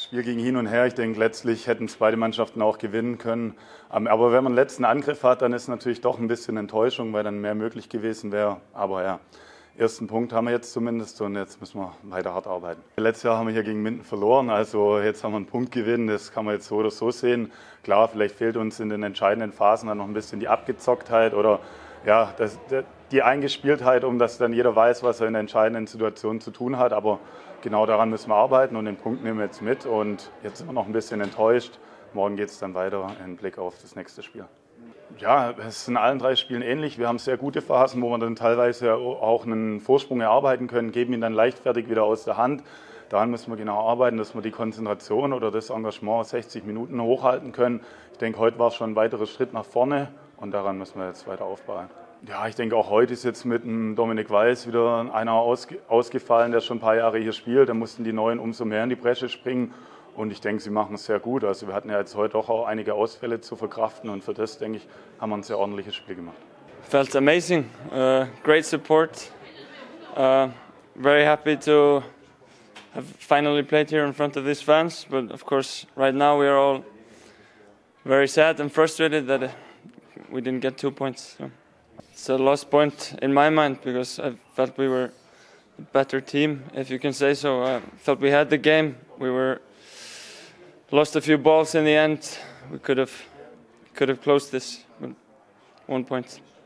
Spiel ging hin und her. Ich denke, letztlich hätten es beide Mannschaften auch gewinnen können. Aber wenn man einen letzten Angriff hat, dann ist natürlich doch ein bisschen Enttäuschung, weil dann mehr möglich gewesen wäre. Aber ja, ersten Punkt haben wir jetzt zumindest und jetzt müssen wir weiter hart arbeiten. Letztes Jahr haben wir hier gegen Minden verloren, also jetzt haben wir einen Punktgewinn. Das kann man jetzt so oder so sehen. Klar, vielleicht fehlt uns in den entscheidenden Phasen dann noch ein bisschen die Abgezocktheit oder ja, die Eingespieltheit, um dass dann jeder weiß, was er in der entscheidenden Situation zu tun hat. Aber genau daran müssen wir arbeiten und den Punkt nehmen wir jetzt mit. Und jetzt sind wir noch ein bisschen enttäuscht. Morgen geht es dann weiter im Blick auf das nächste Spiel. Ja, es ist in allen 3 Spielen ähnlich. Wir haben sehr gute Phasen, wo wir dann teilweise auch einen Vorsprung erarbeiten können, geben ihn dann leichtfertig wieder aus der Hand. Daran müssen wir genau arbeiten, dass wir die Konzentration oder das Engagement 60 Minuten hochhalten können. Ich denke, heute war es schon ein weiterer Schritt nach vorne und daran müssen wir jetzt weiter aufbauen. Ja, ich denke, auch heute ist jetzt mit dem Dominik Weiß wieder einer ausgefallen, der schon ein paar Jahre hier spielt. Da mussten die Neuen umso mehr in die Bresche springen. Und ich denke, sie machen es sehr gut. Also wir hatten ja jetzt heute auch einige Ausfälle zu verkraften und für das, denke ich, haben wir ein sehr ordentliches Spiel gemacht. Felt amazing, great support. Very happy to have finally played here in front of these fans. But of course, right now we are all very sad and frustrated that we didn't get 2 points. So it's a lost point in my mind because I felt we were a better team, if you can say so. I felt we had the game. We lost a few balls in the end. We could have closed this, but 1 point.